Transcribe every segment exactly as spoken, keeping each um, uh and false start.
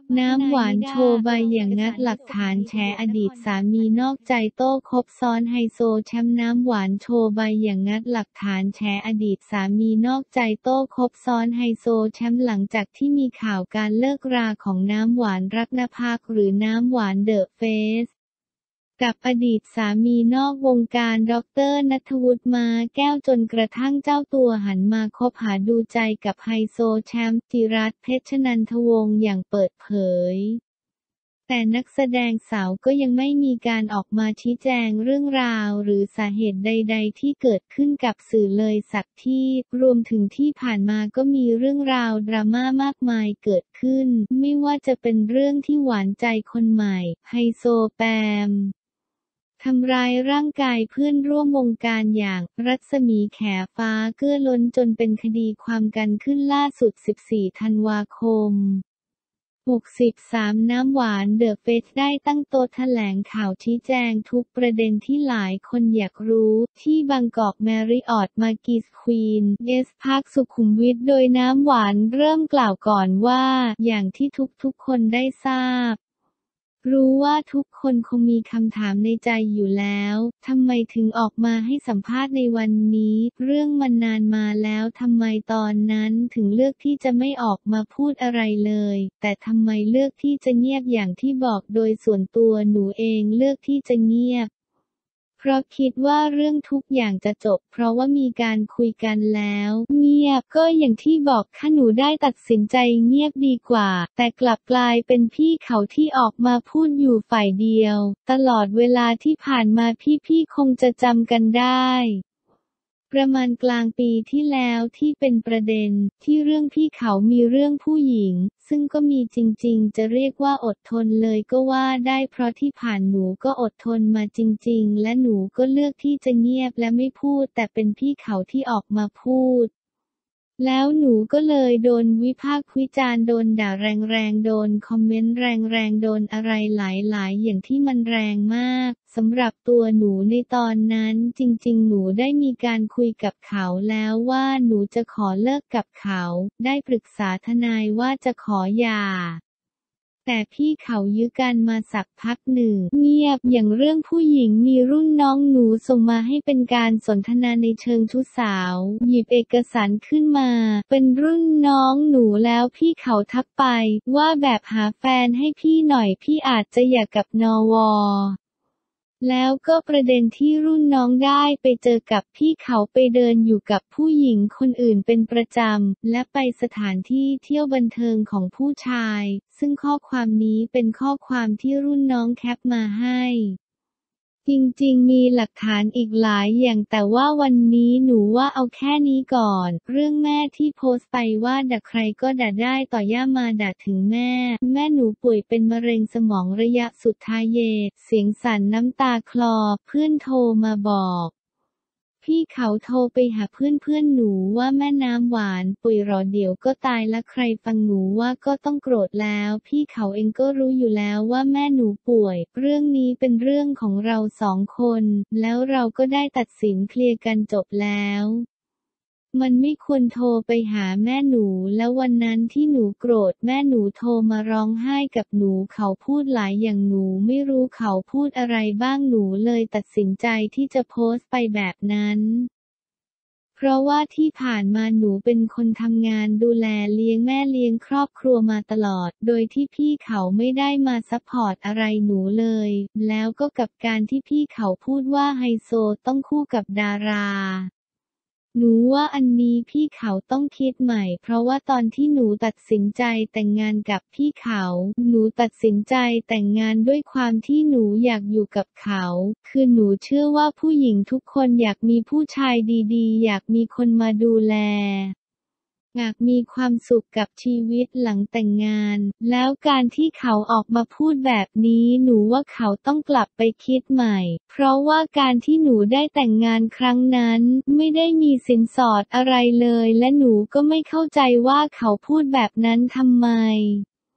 น้ำหวานโชว์ใบอย่างงัดหลักฐานแฉอดีตสามีนอกใจโต้คบซ้อนไฮโซแชมป์น้ำหวานโชว์ใบอย่างงัดหลักฐานแฉอดีตสามีนอกใจโต้คบซ้อนไฮโซแชมป์หลังจากที่มีข่าวการเลิกราของน้ำหวานรักนภาหรือน้ำหวานเดอะเฟสกับอดีตสามีนอกวงการดร.ณัฐวุฒิมาแก้วจนกระทั่งเจ้าตัวหันมาคบหาดูใจกับไฮโซแชมป์จิรัตน์เพชรนันทวงศ์อย่างเปิดเผยแต่นักแสดงสาวก็ยังไม่มีการออกมาชี้แจงเรื่องราวหรือสาเหตุใดๆที่เกิดขึ้นกับสื่อเลยสักที่รวมถึงที่ผ่านมาก็มีเรื่องราวดราม่ามากมายเกิดขึ้นไม่ว่าจะเป็นเรื่องที่หวานใจคนใหม่ไฮโซแปมทำร้ายร่างกายเพื่อนร่วมวงการอย่างรัศมีแขฟ้าเกื้อล้นจนเป็นคดีความกันขึ้นล่าสุดสิบสี่ธันวาคมหกสิบสามน้ำหวานเดอะเฟสได้ตั้งโต๊ะแถลงข่าวชี้แจงทุกประเด็นที่หลายคนอยากรู้ที่บางกอกแมริออทมาร์กิสควีนเอสพาร์คสุขุมวิทโดยน้ำหวานเริ่มกล่าวก่อนว่าอย่างที่ทุกๆคนได้ทราบรู้ว่าทุกคนคงมีคำถามในใจอยู่แล้วทำไมถึงออกมาให้สัมภาษณ์ในวันนี้เรื่องมันนานมาแล้วทำไมตอนนั้นถึงเลือกที่จะไม่ออกมาพูดอะไรเลยแต่ทำไมเลือกที่จะเงียบอย่างที่บอกโดยส่วนตัวหนูเองเลือกที่จะเงียบเพราะคิดว่าเรื่องทุกอย่างจะจบเพราะว่ามีการคุยกันแล้วเงียบก็อย่างที่บอกค่ะหนูได้ตัดสินใจเงียบดีกว่าแต่กลับกลายเป็นพี่เขาที่ออกมาพูดอยู่ฝ่ายเดียวตลอดเวลาที่ผ่านมาพี่ๆคงจะจำกันได้ประมาณกลางปีที่แล้วที่เป็นประเด็นที่เรื่องพี่เขามีเรื่องผู้หญิงซึ่งก็มีจริงๆจะเรียกว่าอดทนเลยก็ว่าได้เพราะที่ผ่านหนูก็อดทนมาจริงๆและหนูก็เลือกที่จะเงียบและไม่พูดแต่เป็นพี่เขาที่ออกมาพูดแล้วหนูก็เลยโดนวิพากษ์วิจารณ์โดนด่าแรงๆโดนคอมเมนต์แรงๆโดนอะไรหลายๆอย่างที่มันแรงมากสำหรับตัวหนูในตอนนั้นจริงๆหนูได้มีการคุยกับเขาแล้วว่าหนูจะขอเลิกกับเขาได้ปรึกษาทนายว่าจะขอหย่าแต่พี่เขายื้อกันมาสักพักหนึ่งเงียบอย่างเรื่องผู้หญิงมีรุ่นน้องหนูส่งมาให้เป็นการสนทนาในเชิงชู้สาวหยิบเอกสารขึ้นมาเป็นรุ่นน้องหนูแล้วพี่เขาทักไปว่าแบบหาแฟนให้พี่หน่อยพี่อาจจะหย่ากับนวแล้วก็ประเด็นที่รุ่นน้องได้ไปเจอกับพี่เขาไปเดินอยู่กับผู้หญิงคนอื่นเป็นประจำและไปสถานที่เที่ยวบันเทิงของผู้ชายซึ่งข้อความนี้เป็นข้อความที่รุ่นน้องแคปมาให้จริงๆมีหลักฐานอีกหลายอย่างแต่ว่าวันนี้หนูว่าเอาแค่นี้ก่อนเรื่องแม่ที่โพสต์ไปว่าด่าใครก็ด่าได้ต่อย่ามาด่าถึงแม่แม่หนูป่วยเป็นมะเร็งสมองระยะสุดท้ายเยเสียงสั่นน้ำตาคลอเพื่อนโทรมาบอกพี่เขาโทรไปหาเพื่อนๆหนูว่าแม่น้ำหวานป่วยหรอเดี๋ยวก็ตายละใครฟังหนูว่าก็ต้องโกรธแล้วพี่เขาเองก็รู้อยู่แล้วว่าแม่หนูป่วยเรื่องนี้เป็นเรื่องของเราสองคนแล้วเราก็ได้ตัดสินเคลียร์กันจบแล้วมันไม่ควรโทรไปหาแม่หนูแล้ววันนั้นที่หนูโกรธแม่หนูโทรมาร้องไห้กับหนูเขาพูดหลายอย่างหนูไม่รู้เขาพูดอะไรบ้างหนูเลยตัดสินใจที่จะโพสต์ไปแบบนั้นเพราะว่าที่ผ่านมาหนูเป็นคนทำงานดูแลเลี้ยงแม่เลี้ยงครอบครัวมาตลอดโดยที่พี่เขาไม่ได้มาซัพพอร์ตอะไรหนูเลยแล้วก็กับการที่พี่เขาพูดว่าไฮโซต้องคู่กับดาราหนูว่าอันนี้พี่เขาต้องคิดใหม่เพราะว่าตอนที่หนูตัดสินใจแต่งงานกับพี่เขาหนูตัดสินใจแต่งงานด้วยความที่หนูอยากอยู่กับเขาคือหนูเชื่อว่าผู้หญิงทุกคนอยากมีผู้ชายดีๆอยากมีคนมาดูแลอยากมีความสุขกับชีวิตหลังแต่งงานแล้วการที่เขาออกมาพูดแบบนี้หนูว่าเขาต้องกลับไปคิดใหม่เพราะว่าการที่หนูได้แต่งงานครั้งนั้นไม่ได้มีสินสอดอะไรเลยและหนูก็ไม่เข้าใจว่าเขาพูดแบบนั้นทำไม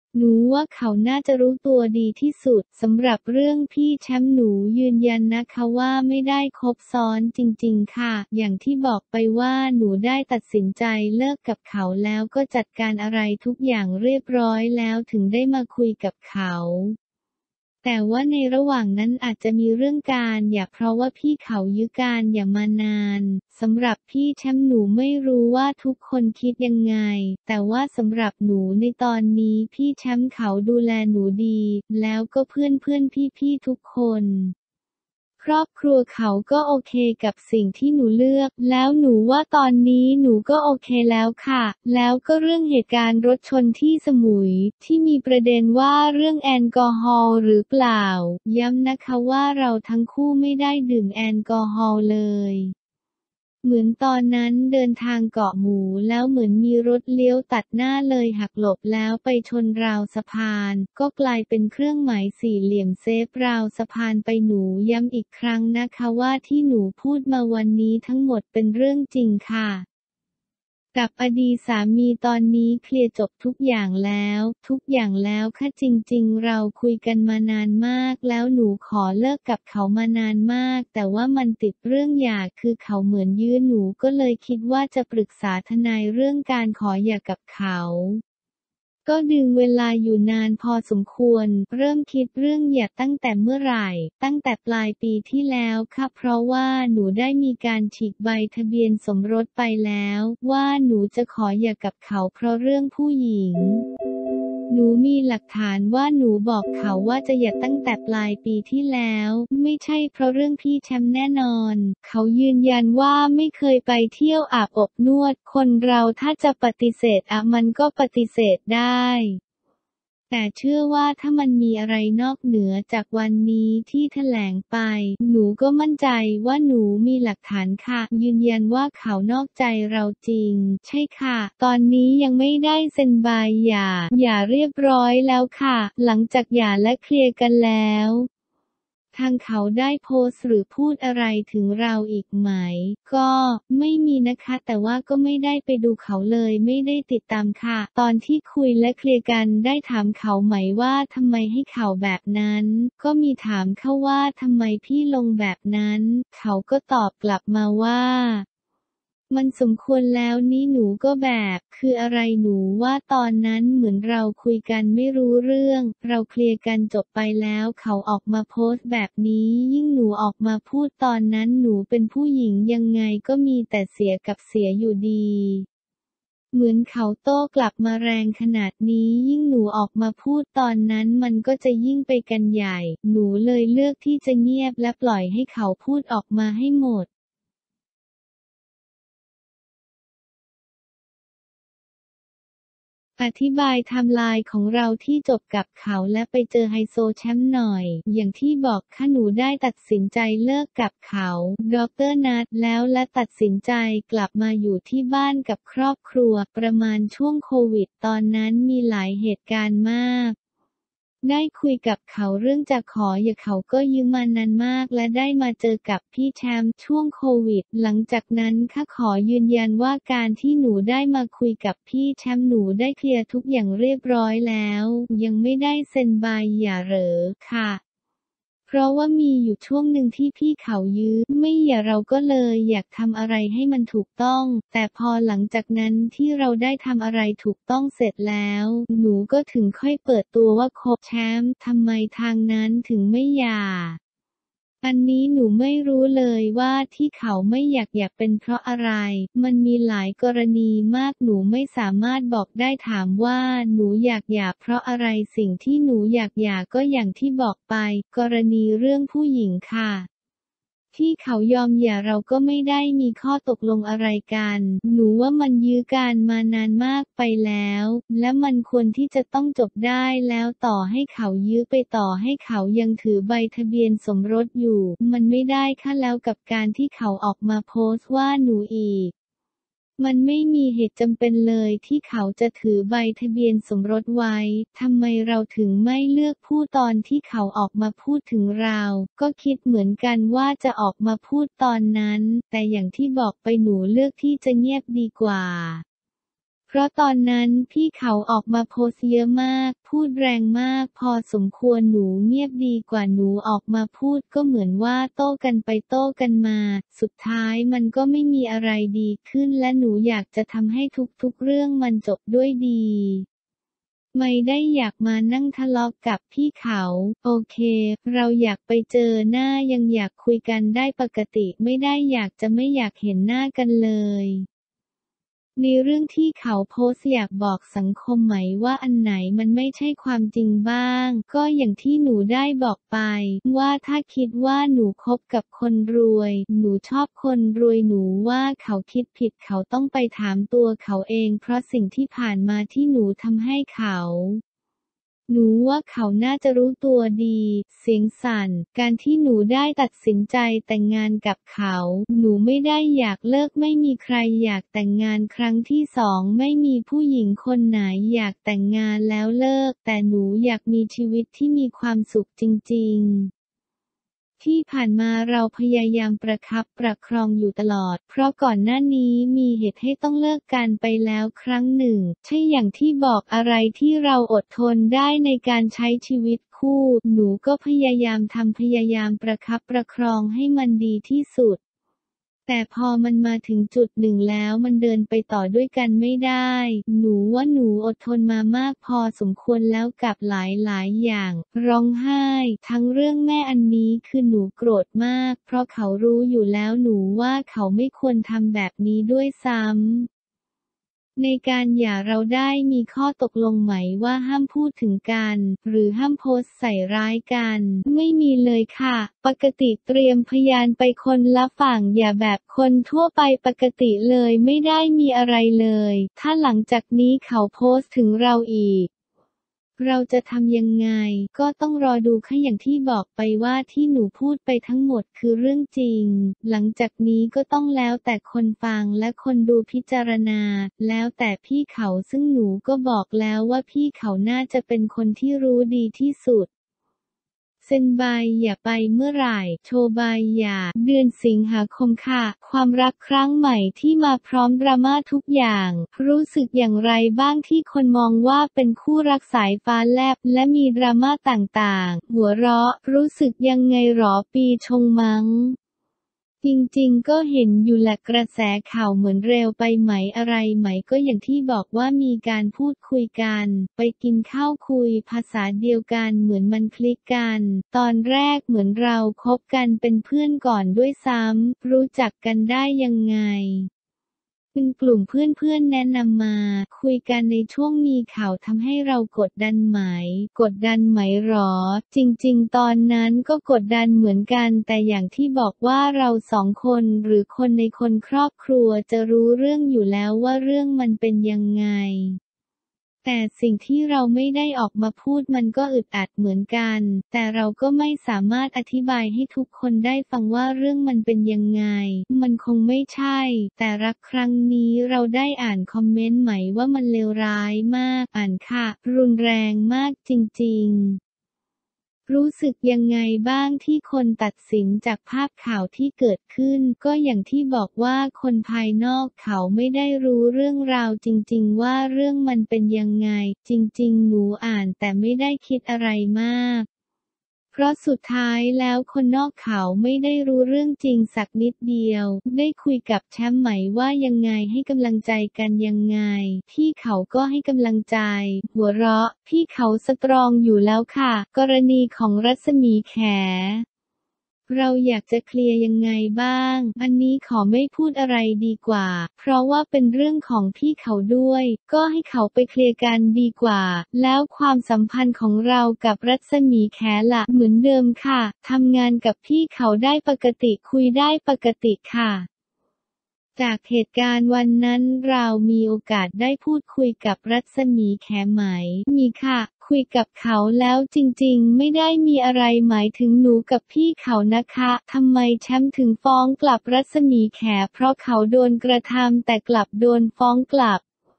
หนูว่าเขาน่าจะรู้ตัวดีที่สุดสำหรับเรื่องพี่แชมป์หนูยืนยันนะคะว่าไม่ได้คบซ้อนจริงๆค่ะอย่างที่บอกไปว่าหนูได้ตัดสินใจเลิกกับเขาแล้วก็จัดการอะไรทุกอย่างเรียบร้อยแล้วถึงได้มาคุยกับเขาแต่ว่าในระหว่างนั้นอาจจะมีเรื่องการหย่าเพราะว่าพี่เขายื้อการหย่ามานานสำหรับพี่แชมป์หนูไม่รู้ว่าทุกคนคิดยังไงแต่ว่าสำหรับหนูในตอนนี้พี่แชมป์เขาดูแลหนูดีแล้วก็เพื่อนเพื่อนพี่ๆทุกคนครอบครัวเขาก็โอเคกับสิ่งที่หนูเลือกแล้วหนูว่าตอนนี้หนูก็โอเคแล้วค่ะแล้วก็เรื่องเหตุการณ์รถชนที่สมุยที่มีประเด็นว่าเรื่องแอลกอฮอล์หรือเปล่าย้ำนะคะว่าเราทั้งคู่ไม่ได้ดื่มแอลกอฮอล์เลยเหมือนตอนนั้นเดินทางเกาะหมูแล้วเหมือนมีรถเลี้ยวตัดหน้าเลยหักหลบแล้วไปชนราวสะพานก็กลายเป็นเครื่องหมายสี่เหลี่ยมเซฟราวสะพานไปหนูย้ำอีกครั้งนะคะว่าที่หนูพูดมาวันนี้ทั้งหมดเป็นเรื่องจริงค่ะกับอดีตสามีตอนนี้เคลียร์จบทุกอย่างแล้วทุกอย่างแล้วค่ะจริงๆเราคุยกันมานานมากแล้วหนูขอเลิกกับเขามานานมากแต่ว่ามันติดเรื่องหย่าคือเขาเหมือนยื้อหนูก็เลยคิดว่าจะปรึกษาทนายเรื่องการขอหย่ากับเขาก็ดึงเวลาอยู่นานพอสมควรเริ่มคิดเรื่องหย่าตั้งแต่เมื่อไหร่ตั้งแต่ปลายปีที่แล้วค่ะเพราะว่าหนูได้มีการฉีกใบทะเบียนสมรสไปแล้วว่าหนูจะขอหย่ากับเขาเพราะเรื่องผู้หญิงหนูมีหลักฐานว่าหนูบอกเขาว่าจะหย่าตั้งแต่ปลายปีที่แล้วไม่ใช่เพราะเรื่องพี่แชมป์แน่นอนเขายืนยันว่าไม่เคยไปเที่ยวอาบอบนวดคนเราถ้าจะปฏิเสธอะมันก็ปฏิเสธได้แต่เชื่อว่าถ้ามันมีอะไรนอกเหนือจากวันนี้ที่แถลงไปหนูก็มั่นใจว่าหนูมีหลักฐานค่ะยืนยันว่าเขานอกใจเราจริงใช่ค่ะตอนนี้ยังไม่ได้เซ็นใบหย่าหย่าเรียบร้อยแล้วค่ะหลังจากหย่าและเคลียร์กันแล้วทางเขาได้โพสต์หรือพูดอะไรถึงเราอีกไหมก็ไม่มีนะคะแต่ว่าก็ไม่ได้ไปดูเขาเลยไม่ได้ติดตามค่ะตอนที่คุยและเคลียร์กันได้ถามเขาไหมว่าทำไมให้ข่าวแบบนั้นก็มีถามเขาว่าทำไมพี่ลงแบบนั้นเขาก็ตอบกลับมาว่ามันสมควรแล้วนี่หนูก็แบบคืออะไรหนูว่าตอนนั้นเหมือนเราคุยกันไม่รู้เรื่องเราเคลียร์กันจบไปแล้วเขาออกมาโพสต์แบบนี้ยิ่งหนูออกมาพูดตอนนั้นหนูเป็นผู้หญิงยังไงก็มีแต่เสียกับเสียอยู่ดีเหมือนเขาโต้กลับมาแรงขนาดนี้ยิ่งหนูออกมาพูดตอนนั้นมันก็จะยิ่งไปกันใหญ่หนูเลยเลือกที่จะเงียบและปล่อยให้เขาพูดออกมาให้หมดอธิบายไทม์ไลน์ของเราที่จบกับเขาและไปเจอไฮโซแชมป์หน่อยอย่างที่บอกค่ะหนูได้ตัดสินใจเลิกกับเขาดรนัทแล้วและตัดสินใจกลับมาอยู่ที่บ้านกับครอบครัวประมาณช่วงโควิดตอนนั้นมีหลายเหตุการณ์มากได้คุยกับเขาเรื่องจะขออย่าเขาก็ยืมมานานมากและได้มาเจอกับพี่แชมป์ช่วงโควิดหลังจากนั้นค่ะขอยืนยันว่าการที่หนูได้มาคุยกับพี่แชมป์หนูได้เคลียร์ทุกอย่างเรียบร้อยแล้วยังไม่ได้เซ็นใบหย่าเหรอค่ะเพราะว่ามีอยู่ช่วงหนึ่งที่พี่เขายื้อไม่หย่าเราก็เลยอยากทำอะไรให้มันถูกต้องแต่พอหลังจากนั้นที่เราได้ทำอะไรถูกต้องเสร็จแล้วหนูก็ถึงค่อยเปิดตัวว่าคบแชมป์ทำไมทางนั้นถึงไม่หย่าอันนี้หนูไม่รู้เลยว่าที่เขาไม่อยากหย่าเป็นเพราะอะไรมันมีหลายกรณีมากหนูไม่สามารถบอกได้ถามว่าหนูอยากหย่าเพราะอะไรสิ่งที่หนูอยากหย่าก็อย่างที่บอกไปกรณีเรื่องผู้หญิงค่ะที่เขายอมหย่าเราก็ไม่ได้มีข้อตกลงอะไรกันหนูว่ามันยื้อกันมานานมากไปแล้วและมันควรที่จะต้องจบได้แล้วต่อให้เขายื้อไปต่อให้เขายังถือใบทะเบียนสมรสอยู่มันไม่ได้ค่ะแล้วกับการที่เขาออกมาโพสต์ว่าหนูอีกมันไม่มีเหตุจำเป็นเลยที่เขาจะถือใบทะเบียนสมรสไว้ทำไมเราถึงไม่เลือกพูดตอนที่เขาออกมาพูดถึงเราก็คิดเหมือนกันว่าจะออกมาพูดตอนนั้นแต่อย่างที่บอกไปหนูเลือกที่จะเงียบดีกว่าเพราะตอนนั้นพี่เขาออกมาโพสต์เยอะมากพูดแรงมากพอสมควรหนูเงียบดีกว่าหนูออกมาพูดก็เหมือนว่าโต้กันไปโต้กันมาสุดท้ายมันก็ไม่มีอะไรดีขึ้นและหนูอยากจะทำให้ทุกๆเรื่องมันจบด้วยดีไม่ได้อยากมานั่งทะเลาะกับพี่เขาโอเคเราอยากไปเจอหน้ายังอยากคุยกันได้ปกติไม่ได้อยากจะไม่อยากเห็นหน้ากันเลยในเรื่องที่เขาโพสต์อยากบอกสังคมไหมว่าอันไหนมันไม่ใช่ความจริงบ้างก็อย่างที่หนูได้บอกไปว่าถ้าคิดว่าหนูคบกับคนรวยหนูชอบคนรวยหนูว่าเขาคิดผิดเขาต้องไปถามตัวเขาเองเพราะสิ่งที่ผ่านมาที่หนูทำให้เขาหนูว่าเขาน่าจะรู้ตัวดีเสียงสั่นการที่หนูได้ตัดสินใจแต่งงานกับเขาหนูไม่ได้อยากเลิกไม่มีใครอยากแต่งงานครั้งที่สองไม่มีผู้หญิงคนไหนอยากแต่งงานแล้วเลิกแต่หนูอยากมีชีวิตที่มีความสุขจริงๆที่ผ่านมาเราพยายามประคับประคองอยู่ตลอดเพราะก่อนหน้านี้มีเหตุให้ต้องเลิกกันไปแล้วครั้งหนึ่งใช่อย่างที่บอกอะไรที่เราอดทนได้ในการใช้ชีวิตคู่หนูก็พยายามทำพยายามประคับประคองให้มันดีที่สุดแต่พอมันมาถึงจุดหนึ่งแล้วมันเดินไปต่อด้วยกันไม่ได้หนูว่าหนูอดทนมามากพอสมควรแล้วกับหลายๆอย่างร้องไห้ทั้งเรื่องแม่อันนี้คือหนูโกรธมากเพราะเขารู้อยู่แล้วหนูว่าเขาไม่ควรทำแบบนี้ด้วยซ้ำในการหย่าเราได้มีข้อตกลงไหมว่าห้ามพูดถึงกันหรือห้ามโพสต์ใส่ร้ายกันไม่มีเลยค่ะปกติเตรียมพยานไปคนละฝั่งอย่าแบบคนทั่วไปปกติเลยไม่ได้มีอะไรเลยถ้าหลังจากนี้เขาโพสต์ถึงเราอีกเราจะทำยังไงก็ต้องรอดูค่ะอย่างที่บอกไปว่าที่หนูพูดไปทั้งหมดคือเรื่องจริงหลังจากนี้ก็ต้องแล้วแต่คนฟังและคนดูพิจารณาแล้วแต่พี่เขาซึ่งหนูก็บอกแล้วว่าพี่เขาน่าจะเป็นคนที่รู้ดีที่สุดเซ็นใบหย่าไปเมื่อไหร่โชว์ใบหย่าเดือนสิงหาคมค่ะความรักครั้งใหม่ที่มาพร้อมดราม่าทุกอย่างรู้สึกอย่างไรบ้างที่คนมองว่าเป็นคู่รักสายฟ้าแลบและมีดราม่าต่างๆหัวเราะรู้สึกยังไงหรอปีชงมั้งจริงๆก็เห็นอยู่แหละกระแสข่าวเหมือนเร็วไปไหมอะไรไหมก็อย่างที่บอกว่ามีการพูดคุยกันไปกินข้าวคุยภาษาเดียวกันเหมือนมันคลิกกันตอนแรกเหมือนเราคบกันเป็นเพื่อนก่อนด้วยซ้ำรู้จักกันได้ยังไงเป็นกลุ่มเพื่อนๆแนะนำมาคุยกันในช่วงมีข่าวทำให้เรากดดันไหมกดดันไหมหรอจริงๆตอนนั้นก็กดดันเหมือนกันแต่อย่างที่บอกว่าเราสองคนหรือคนในคนครอบครัวจะรู้เรื่องอยู่แล้วว่าเรื่องมันเป็นยังไงแต่สิ่งที่เราไม่ได้ออกมาพูดมันก็อึดอัดเหมือนกันแต่เราก็ไม่สามารถอธิบายให้ทุกคนได้ฟังว่าเรื่องมันเป็นยังไงมันคงไม่ใช่แต่รักครั้งนี้เราได้อ่านคอมเมนต์ไหมว่ามันเลวร้ายมากอ่านค่ะรุนแรงมากจริงๆรู้สึกยังไงบ้างที่คนตัดสินจากภาพข่าวที่เกิดขึ้นก็อย่างที่บอกว่าคนภายนอกเขาไม่ได้รู้เรื่องราวจริงๆว่าเรื่องมันเป็นยังไงจริงๆหนูอ่านแต่ไม่ได้คิดอะไรมากเพราะสุดท้ายแล้วคนนอกเขาไม่ได้รู้เรื่องจริงสักนิดเดียวได้คุยกับแชมป์ไหมว่ายังไงให้กำลังใจกันยังไงพี่เขาก็ให้กำลังใจหัวเราะพี่เขาสตรองอยู่แล้วค่ะกรณีของรัศมีแขเราอยากจะเคลียร์ยังไงบ้างอันนี้ขอไม่พูดอะไรดีกว่าเพราะว่าเป็นเรื่องของพี่เขาด้วยก็ให้เขาไปเคลียร์กันดีกว่าแล้วความสัมพันธ์ของเรากับรัศมีแขล่ะเหมือนเดิมค่ะทำงานกับพี่เขาได้ปกติคุยได้ปกติค่ะจากเหตุการณ์วันนั้นเรามีโอกาสได้พูดคุยกับรัศมีแขไหมมีค่ะคุยกับเขาแล้วจริงๆไม่ได้มีอะไรหมายถึงหนูกับพี่เขานะคะทำไมแชมป์ถึงฟ้องกลับรัศมีแขเพราะเขาโดนกระทำแต่กลับโดนฟ้องกลับ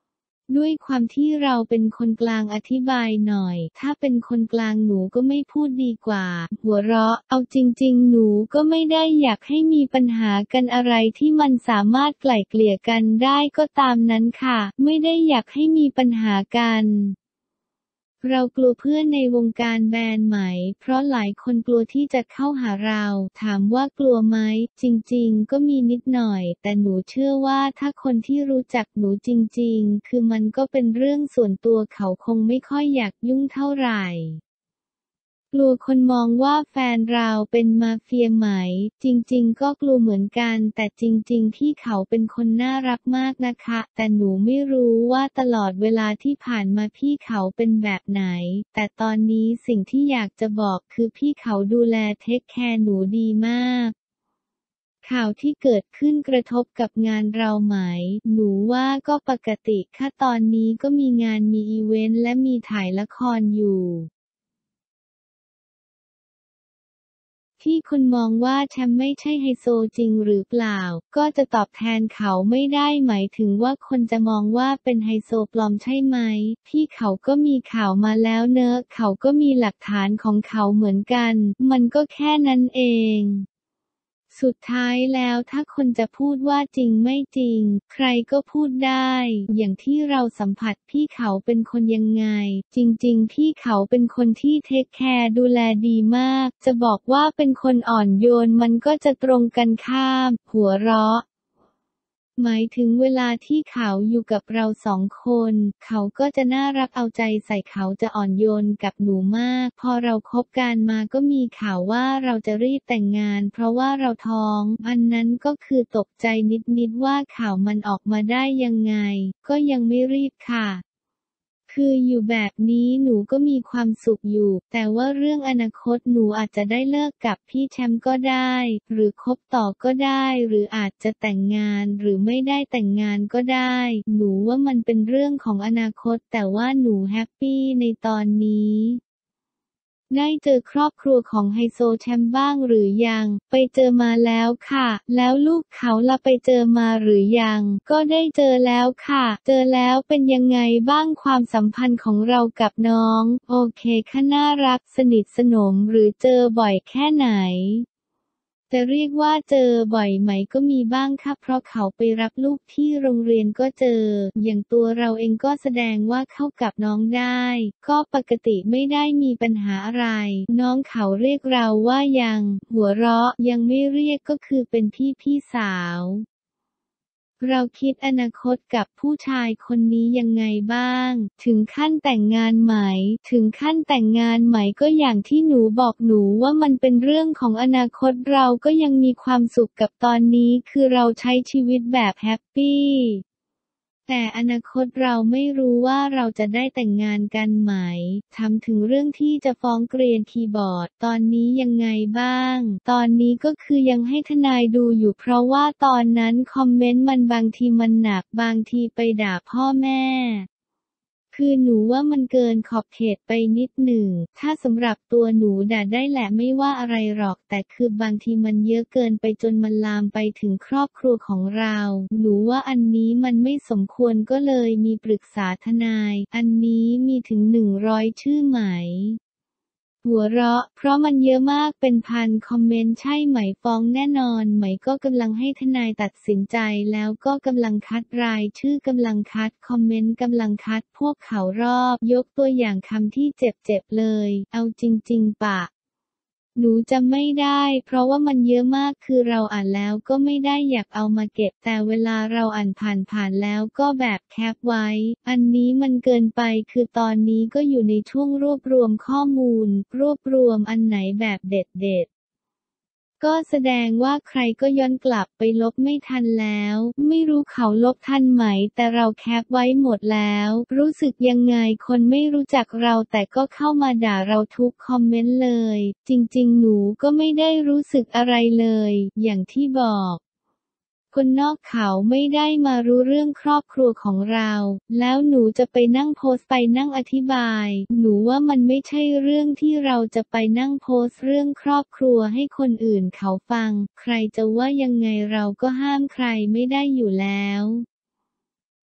ด้วยความที่เราเป็นคนกลางอธิบายหน่อยถ้าเป็นคนกลางหนูก็ไม่พูดดีกว่าหัวเราะเอาจริงๆหนูก็ไม่ได้อยากให้มีปัญหากันอะไรที่มันสามารถไกล่เกลี่ยกันได้ก็ตามนั้นค่ะไม่ได้อยากให้มีปัญหากันเรากลัวเพื่อนในวงการแบนไหมเพราะหลายคนกลัวที่จะเข้าหาเราถามว่ากลัวไหมจริงๆก็มีนิดหน่อยแต่หนูเชื่อว่าถ้าคนที่รู้จักหนูจริงๆคือมันก็เป็นเรื่องส่วนตัวเขาคงไม่ค่อยอยากยุ่งเท่าไหร่กลัวคนมองว่าแฟนเราเป็นมาเฟียไหมจริงๆก็กลัวเหมือนกันแต่จริงๆพี่เขาเป็นคนน่ารักมากนะคะแต่หนูไม่รู้ว่าตลอดเวลาที่ผ่านมาพี่เขาเป็นแบบไหนแต่ตอนนี้สิ่งที่อยากจะบอกคือพี่เขาดูแลเทคแคร์หนูดีมากข่าวที่เกิดขึ้นกระทบกับงานเราไหมหนูว่าก็ปกติค่ะตอนนี้ก็มีงานมีอีเวนต์และมีถ่ายละครอยู่ที่คุณมองว่าแชมป์ไม่ใช่ไฮโซจริงหรือเปล่าก็จะตอบแทนเขาไม่ได้หมายถึงว่าคนจะมองว่าเป็นไฮโซปลอมใช่ไหมพี่เขาก็มีข่าวมาแล้วเนอะเขาก็มีหลักฐานของเขาเหมือนกันมันก็แค่นั้นเองสุดท้ายแล้วถ้าคนจะพูดว่าจริงไม่จริงใครก็พูดได้อย่างที่เราสัมผัสพี่เขาเป็นคนยังไงจริงๆพี่เขาเป็นคนที่เทคแคร์ดูแลดีมากจะบอกว่าเป็นคนอ่อนโยนมันก็จะตรงกันข้ามหัวเราะหมายถึงเวลาที่เขาอยู่กับเราสองคนเขาก็จะน่ารักเอาใจใส่เขาจะอ่อนโยนกับหนูมากพอเราคบกันมาก็มีข่าวว่าเราจะรีบแต่งงานเพราะว่าเราท้องอันนั้นก็คือตกใจนิดๆว่าข่าวมันออกมาได้ยังไงก็ยังไม่รีบค่ะคืออยู่แบบนี้หนูก็มีความสุขอยู่แต่ว่าเรื่องอนาคตหนูอาจจะได้เลิกกับพี่แชมป์ก็ได้หรือคบต่อก็ได้หรืออาจจะแต่งงานหรือไม่ได้แต่งงานก็ได้หนูว่ามันเป็นเรื่องของอนาคตแต่ว่าหนูแฮปปี้ในตอนนี้ได้เจอครอบครัวของไฮโซแชมป์บ้างหรือยังไปเจอมาแล้วค่ะแล้วลูกเขาล่ะไปเจอมาหรือยังก็ได้เจอแล้วค่ะเจอแล้วเป็นยังไงบ้างความสัมพันธ์ของเรากับน้องโอเคค่ะน่ารักสนิทสนมหรือเจอบ่อยแค่ไหนจะเรียกว่าเจอบ่อยไหมก็มีบ้างค่ะเพราะเขาไปรับลูกที่โรงเรียนก็เจออย่างตัวเราเองก็แสดงว่าเข้ากับน้องได้ก็ปกติไม่ได้มีปัญหาอะไรน้องเขาเรียกเราว่ายังหัวเราะยังไม่เรียกก็คือเป็นพี่พี่สาวเราคิดอนาคตกับผู้ชายคนนี้ยังไงบ้างถึงขั้นแต่งงานไหมถึงขั้นแต่งงานไหมก็อย่างที่หนูบอกหนูว่ามันเป็นเรื่องของอนาคตเราก็ยังมีความสุขกับตอนนี้คือเราใช้ชีวิตแบบแฮปปี้แต่อนาคตเราไม่รู้ว่าเราจะได้แต่งงานกันไหมถามถึงเรื่องที่จะฟ้องเกรียนคีย์บอร์ดตอนนี้ยังไงบ้างตอนนี้ก็คือยังให้ทนายดูอยู่เพราะว่าตอนนั้นคอมเมนต์มันบางทีมันหนักบางทีไปด่าพ่อแม่คือหนูว่ามันเกินขอบเขตไปนิดหนึ่งถ้าสำหรับตัวหนูด่าได้แหละไม่ว่าอะไรหรอกแต่คือบางทีมันเยอะเกินไปจนมันลามไปถึงครอบครัวของเราหนูว่าอันนี้มันไม่สมควรก็เลยมีปรึกษาทนายอันนี้มีถึงหนึ่งร้อยชื่อไหมหัวเราะเพราะมันเยอะมากเป็นพันคอมเมนต์ใช่ไหมฟ้องแน่นอนไหมก็กำลังให้ทนายตัดสินใจแล้วก็กำลังคัดรายชื่อกำลังคัดคอมเมนต์กำลังคัดพวกเขารอบยกตัวอย่างคำที่เจ็บๆเลยเอาจริงๆปะหนูจำไม่ได้เพราะว่ามันเยอะมากคือเราอ่านแล้วก็ไม่ได้อยากเอามาเก็บแต่เวลาเราอ่านผ่านๆแล้วก็แบบแคปไว้อันนี้มันเกินไปคือตอนนี้ก็อยู่ในช่วงรวบรวมข้อมูลรวบรวมอันไหนแบบเด็ดๆก็แสดงว่าใครก็ย้อนกลับไปลบไม่ทันแล้วไม่รู้เขาลบทันไหมแต่เราแคปไว้หมดแล้วรู้สึกยังไงคนไม่รู้จักเราแต่ก็เข้ามาด่าเราทุกคอมเมนต์เลยจริงๆหนูก็ไม่ได้รู้สึกอะไรเลยอย่างที่บอกคนนอกเขาไม่ได้มารู้เรื่องครอบครัวของเราแล้วหนูจะไปนั่งโพสต์ไปนั่งอธิบายหนูว่ามันไม่ใช่เรื่องที่เราจะไปนั่งโพสต์เรื่องครอบครัวให้คนอื่นเขาฟังใครจะว่ายังไงเราก็ห้ามใครไม่ได้อยู่แล้ว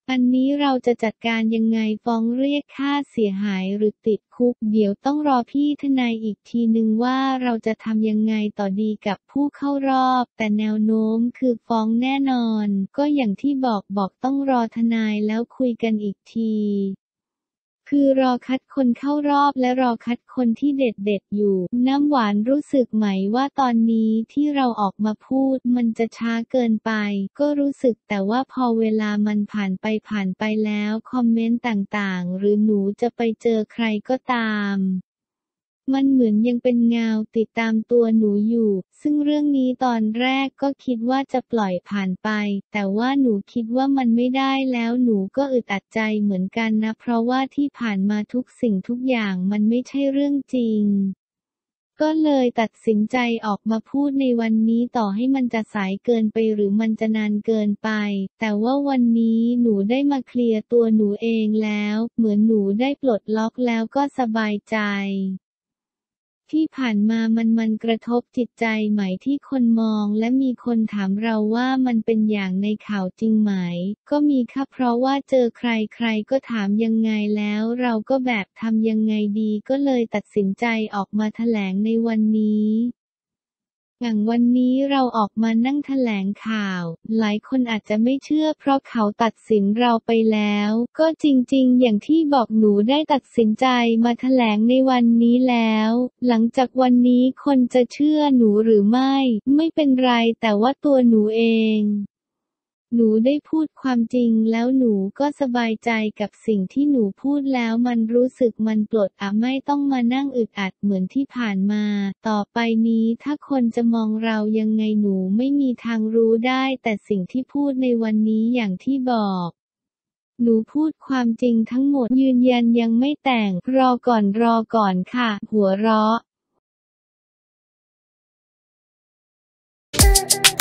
อันนี้เราจะจัดการยังไงฟ้องเรียกค่าเสียหายหรือติดคุกเดี๋ยวต้องรอพี่ทนายอีกทีนึงว่าเราจะทำยังไงต่อดีกับผู้เข้ารอบแต่แนวโน้มคือฟ้องแน่นอนก็อย่างที่บอกบอกต้องรอทนายแล้วคุยกันอีกทีคือรอคัดคนเข้ารอบและรอคัดคนที่เด็ดๆอยู่น้ำหวานรู้สึกไหมว่าตอนนี้ที่เราออกมาพูดมันจะช้าเกินไปก็รู้สึกแต่ว่าพอเวลามันผ่านไปผ่านไปแล้วคอมเมนต์ต่างๆหรือหนูจะไปเจอใครก็ตามมันเหมือนยังเป็นเงาติดตามตัวหนูอยู่ซึ่งเรื่องนี้ตอนแรกก็คิดว่าจะปล่อยผ่านไปแต่ว่าหนูคิดว่ามันไม่ได้แล้วหนูก็อึดอัดใจเหมือนกันนะเพราะว่าที่ผ่านมาทุกสิ่งทุกอย่างมันไม่ใช่เรื่องจริงก็เลยตัดสินใจออกมาพูดในวันนี้ต่อให้มันจะสายเกินไปหรือมันจะนานเกินไปแต่ว่าวันนี้หนูได้มาเคลียร์ตัวหนูเองแล้วเหมือนหนูได้ปลดล็อกแล้วก็สบายใจที่ผ่านมามันมันกระทบจิตใจไหมที่คนมองและมีคนถามเราว่ามันเป็นอย่างในข่าวจริงไหมก็มีค่ะเพราะว่าเจอใครใครก็ถามยังไงแล้วเราก็แบบทำยังไงดีก็เลยตัดสินใจออกมาแถลงในวันนี้อย่างวันนี้เราออกมานั่งแถลงข่าวหลายคนอาจจะไม่เชื่อเพราะเขาตัดสินเราไปแล้วก็จริงๆอย่างที่บอกหนูได้ตัดสินใจมาแถลงในวันนี้แล้วหลังจากวันนี้คนจะเชื่อหนูหรือไม่ไม่เป็นไรแต่ว่าตัวหนูเองหนูได้พูดความจริงแล้วหนูก็สบายใจกับสิ่งที่หนูพูดแล้วมันรู้สึกมันปลดอ่ะไม่ต้องมานั่งอึดอัดเหมือนที่ผ่านมาต่อไปนี้ถ้าคนจะมองเรายังไงหนูไม่มีทางรู้ได้แต่สิ่งที่พูดในวันนี้อย่างที่บอกหนูพูดความจริงทั้งหมดยืนยันยังไม่แต่งรอก่อนรอก่อนค่ะหัวเราะ